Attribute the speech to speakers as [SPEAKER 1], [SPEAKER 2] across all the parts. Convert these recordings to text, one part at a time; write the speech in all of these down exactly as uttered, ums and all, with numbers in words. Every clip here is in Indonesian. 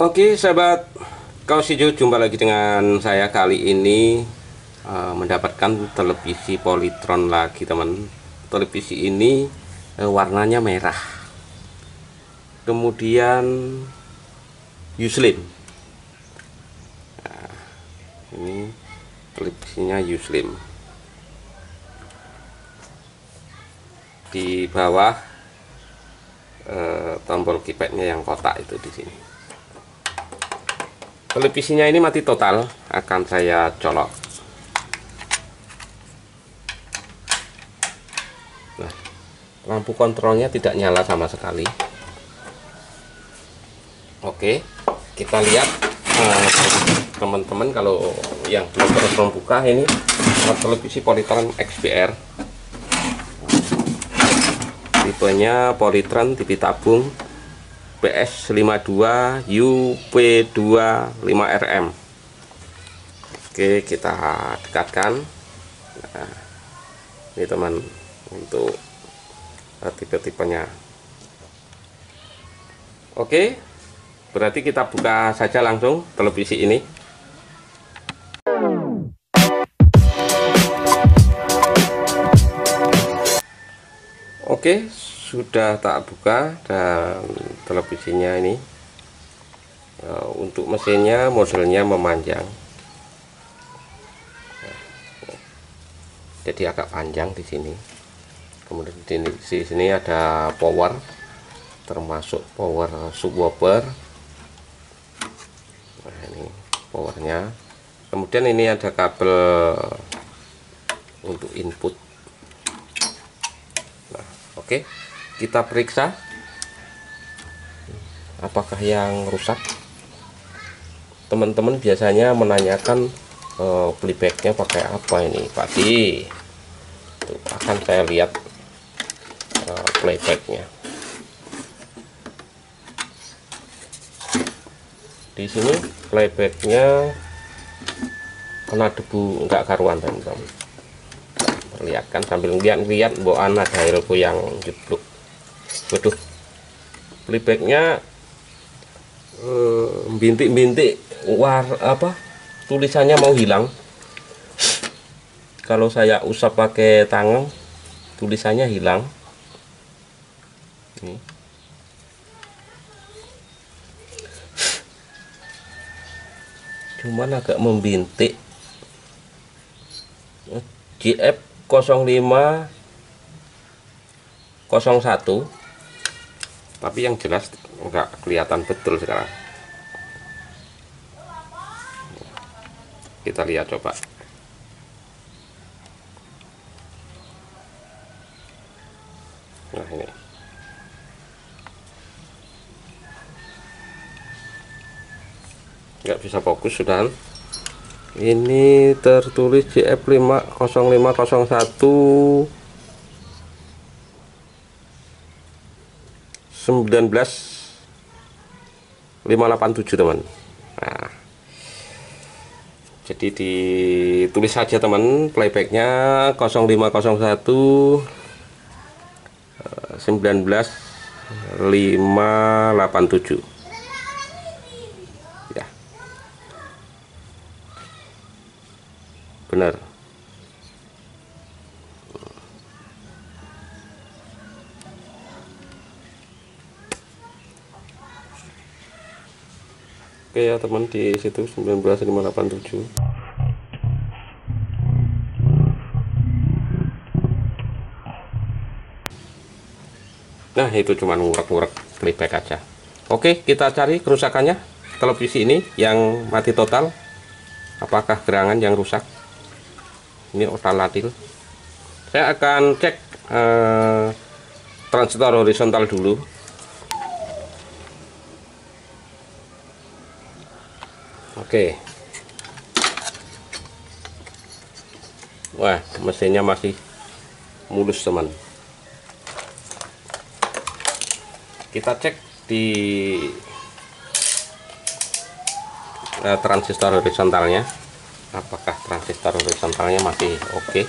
[SPEAKER 1] Oke sahabat Kaos Hijau, jumpa lagi dengan saya. Kali ini uh, mendapatkan televisi Polytron lagi teman. Televisi ini uh, warnanya merah, kemudian Uslim. Nah, ini televisinya Uslim. Di bawah uh, tombol keypadnya yang kotak itu di sini. Televisinya ini mati total, akan saya colok. Nah, lampu kontrolnya tidak nyala sama sekali. Oke, kita lihat teman-teman, uh, kalau yang belum pernah buka ini televisi Polytron X B R. Tipenya Polytron T V tabung P S lima dua U P dua lima R M. Oke, kita dekatkan. Nah, ini teman, untuk tipe-tipenya. Oke, berarti kita buka saja langsung televisi ini. Oke, sudah tak buka, dan televisinya ini uh, untuk mesinnya modelnya memanjang, nah, jadi agak panjang di sini. Kemudian di sini, di sini ada power, termasuk power subwoofer. Nah, ini powernya. Kemudian ini ada kabel untuk input. Nah, oke, kita periksa apakah yang rusak. Teman-teman biasanya menanyakan uh, playbacknya pakai apa ini Pak Di. Tuh, akan saya lihat uh, playbacknya. Di sini playbacknya kena debu enggak karuan teman-teman. Perlihatkan sambil lihat-lihat boan ada ilmu yang jeblok. Waduh, playbacknya bintik-bintik, war apa tulisannya mau hilang. Kalau saya usap pakai tangan, tulisannya hilang. Ini. Cuman agak membintik. J F nol lima nol satu, tapi yang jelas enggak kelihatan betul sekarang. Kita lihat coba. Nah, ini nggak bisa fokus sudah. Ini tertulis J F lima nol lima nol satu sembilan belas lima delapan tujuh teman. Nah, jadi ditulis saja teman, playbacknya nol lima nol satu sembilan belas lima delapan tujuh. Ya, benar. Oke ya teman, di situ sembilan belas lima delapan tujuh. Nah, itu cuma ngurek-ngurek playback aja. Oke, kita cari kerusakannya. Televisi ini yang mati total, apakah gerangan yang rusak? Ini otalatil. Saya akan cek eh, transistor horizontal dulu. Oke. Wah, mesinnya masih mulus teman. Kita cek di uh, transistor horizontalnya, apakah transistor horizontalnya masih oke okay.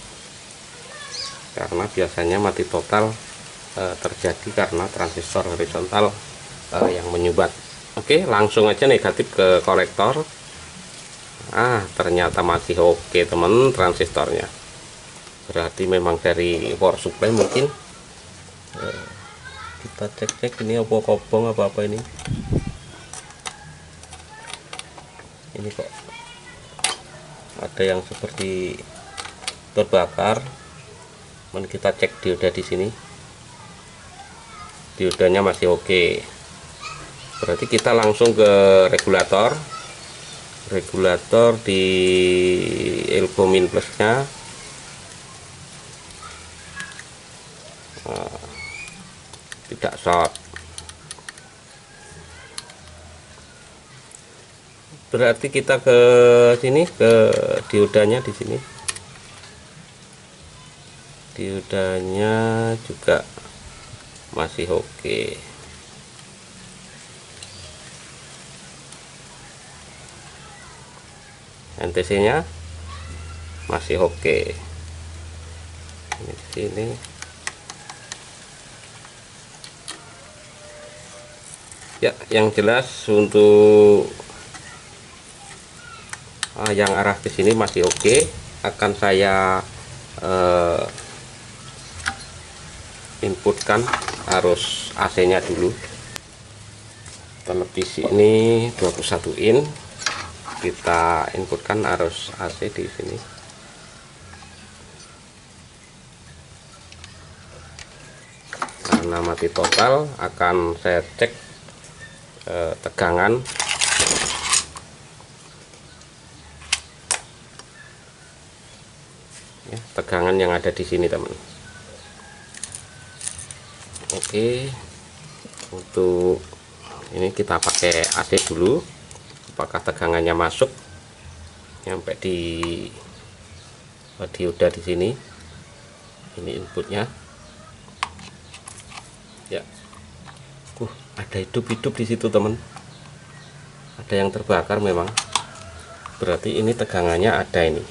[SPEAKER 1] Karena biasanya mati total uh, terjadi karena transistor horizontal uh, yang menyumbat. Oke, langsung aja negatif ke kolektor. Ah, ternyata masih oke teman transistornya. Berarti memang dari power supply mungkin. Eh, kita cek-cek ini apa kobong apa apa ini. Ini kok ada yang seperti terbakar. Men kita cek dioda di sini. Diodanya masih oke. Berarti kita langsung ke regulator. Regulator di elbow min plusnya. Nah, tidak short. Berarti kita ke sini ke diodanya di sini. Diodanya juga masih oke. N T C-nya masih oke. Ini di sini. Ya, yang jelas untuk ah, yang arah ke sini masih oke. Akan saya eh, inputkan arus A C-nya dulu. Televisi ini dua puluh satu in. Kita inputkan arus A C di sini. Karena mati total, akan saya cek eh, tegangan. Ya, tegangan yang ada di sini, teman. Oke, untuk ini kita pakai A C dulu. Apakah tegangannya masuk nyampe di dioda di sini. Ini inputnya. Ya, uh, ada hidup-hidup di situ, teman. Ada yang terbakar memang. Berarti ini tegangannya ada ini.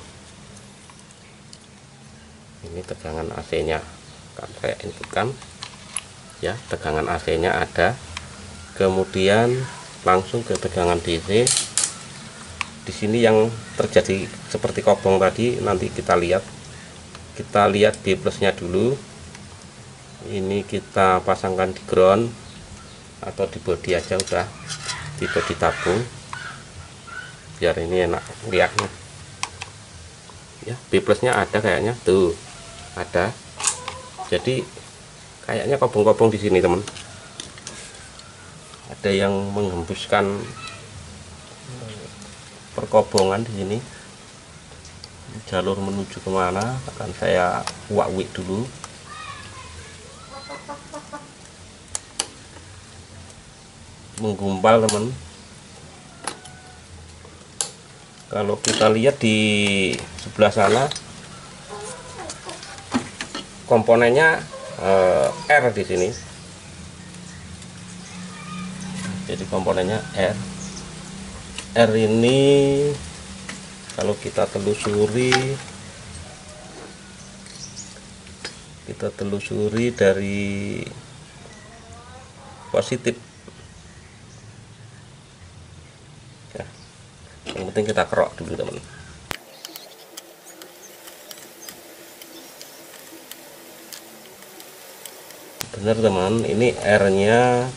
[SPEAKER 1] Ini tegangan A C-nya. Akan saya inputkan. Ya, tegangan A C-nya ada. Kemudian langsung ke tegangan D C. Di sini yang terjadi seperti kobong tadi, nanti kita lihat. Kita lihat B plusnya dulu. Ini kita pasangkan di ground atau di body aja, udah di body tabung biar ini enak lihatnya. Ya, B plusnya ada kayaknya tuh, ada. Jadi kayaknya kobong-kobong di sini, teman. Ada yang menghembuskan perkobongan di sini. Jalur menuju kemana akan saya wak-wik dulu. Menggumpal, teman. Kalau kita lihat di sebelah sana komponennya eh, R di sini. Jadi komponennya R. R ini kalau kita telusuri, kita telusuri dari positif. Ya, yang penting kita kerok dulu, teman. Benar, teman. Ini R-nya.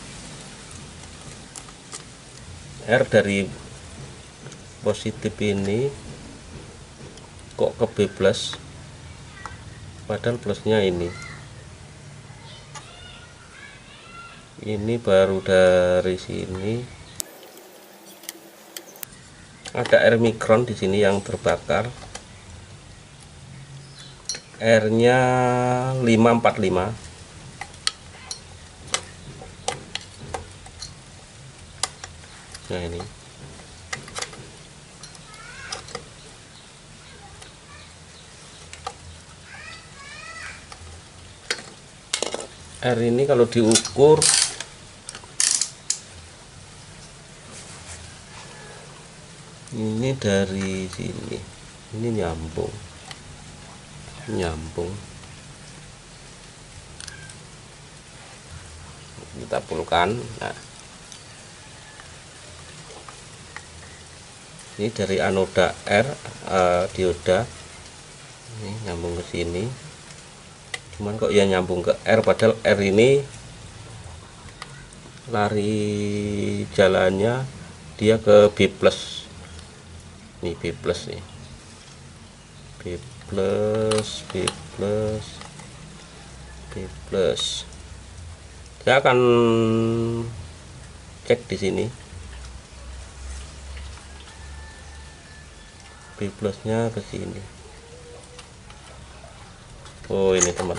[SPEAKER 1] R dari positif ini kok ke B plus, padahal plusnya ini ini baru dari sini. Ada R mikron di sini yang terbakar. R-nya lima empat lima. Nah, ini R ini kalau diukur ini dari sini, ini nyambung nyambung kita pulkan. Nah, Ini dari anoda R, uh, dioda ini nyambung ke sini, cuman kok ya nyambung ke R, padahal R ini lari jalannya dia ke B plus. Ini B plus nih, B plus, B plus, B plus. Saya akan cek di sini B plusnya ke sini. Oh ini teman,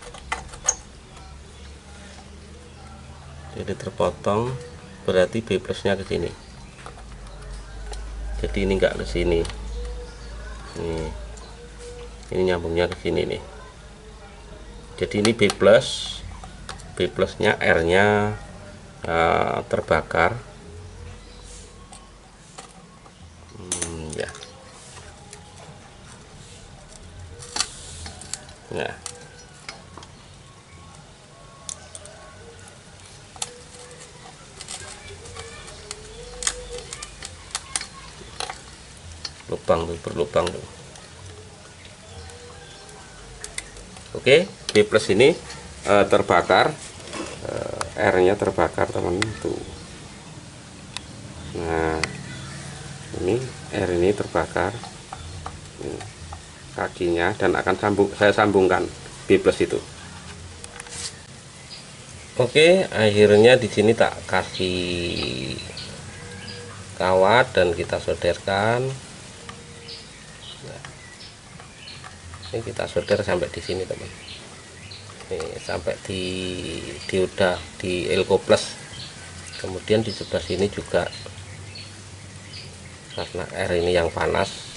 [SPEAKER 1] jadi terpotong, berarti B plusnya ke sini. Jadi ini enggak ke sini. Nih, ini nyambungnya ke sini nih. Jadi ini B plus, B plusnya R nya uh, terbakar. Hmm, ya. Nah, lubang tuh, berlubang tuh. Oke, B plus ini uh, terbakar, uh, R nya terbakar teman tuh. Nah, ini R ini terbakar. Ini kakinya, dan akan sambung, saya sambungkan B plus itu. Oke, akhirnya di sini tak kasih kawat dan kita solderkan. Nah, ini kita solder sampai di sini teman. Nih, sampai di dioda di elko plus. Kemudian di sebelah sini juga, karena R ini yang panas,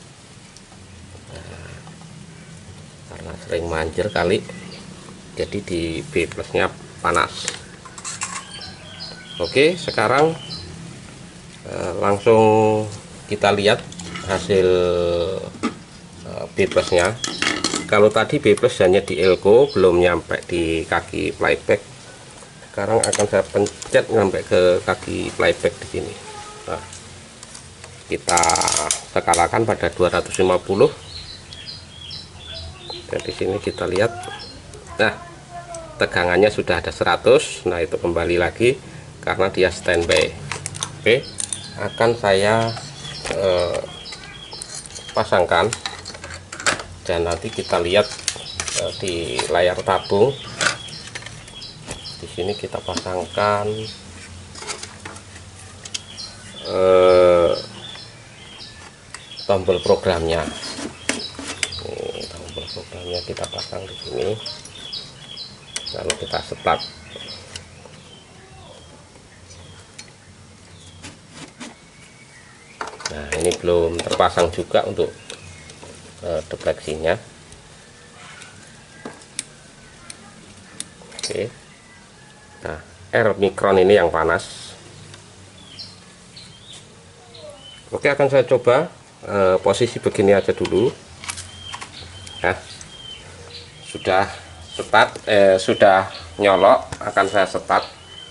[SPEAKER 1] karena sering manjer kali, jadi di B plusnya panas. Oke, sekarang eh, langsung kita lihat hasil eh, B plusnya. Kalau tadi B plus hanya di elko, belum nyampe di kaki flyback. Sekarang akan saya pencet sampai ke kaki flyback di sini. Nah, kita skalakan pada dua ratus lima puluh. Dan di sini kita lihat, nah tegangannya sudah ada seratus. Nah itu kembali lagi karena dia standby. Oke, akan saya eh, pasangkan dan nanti kita lihat eh, di layar tabung. Di sini kita pasangkan eh, tombol programnya. Programnya kita pasang di sini, lalu kita start. Nah ini belum terpasang juga untuk uh, defleksinya. Oke, nah R mikron ini yang panas. Oke, akan saya coba uh, posisi begini aja dulu. Nah, sudah start, eh, sudah nyolok, akan saya start.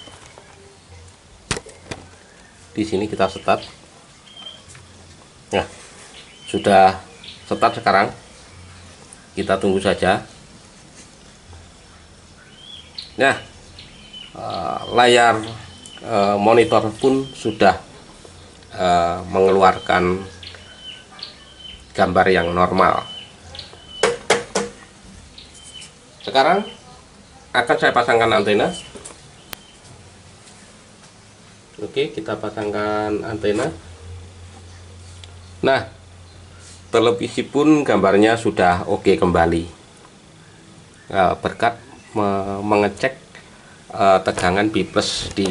[SPEAKER 1] Di sini kita start. Nah, sudah start sekarang. Kita tunggu saja. Nah, eh, layar eh, monitor pun sudah eh, mengeluarkan gambar yang normal. Sekarang akan saya pasangkan antena. Oke, kita pasangkan antena. Nah, televisi pun gambarnya sudah oke kembali, uh, berkat me mengecek uh, tegangan B plus di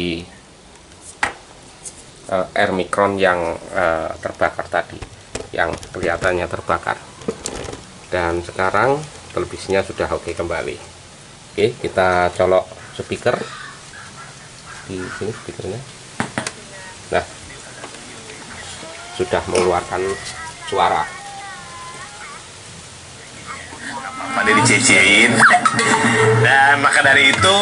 [SPEAKER 1] uh, R mikron yang uh, terbakar tadi, yang kelihatannya terbakar. Dan sekarang televisinya sudah oke kembali. Oke, kita colok speaker di sini, speakernya. Nah, sudah mengeluarkan suara.
[SPEAKER 2] Pada dicecein. Dan maka dari itu,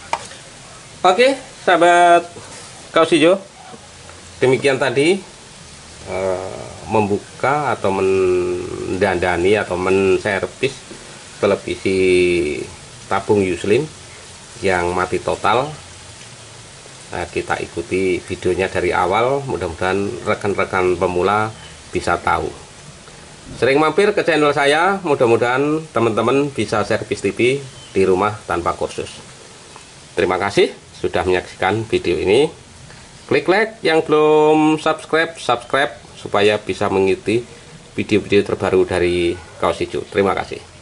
[SPEAKER 1] oke sahabat Kausijo, demikian tadi eh, membuka atau mendandani atau menservis televisi tabung Yuslim yang mati total. Nah, kita ikuti videonya dari awal, mudah-mudahan rekan-rekan pemula bisa tahu. Sering mampir ke channel saya, mudah-mudahan teman-teman bisa servis T V di rumah tanpa kursus. Terima kasih sudah menyaksikan video ini. Klik like, yang belum subscribe, subscribe supaya bisa mengikuti video-video terbaru dari Kaos Hijau. Terima kasih.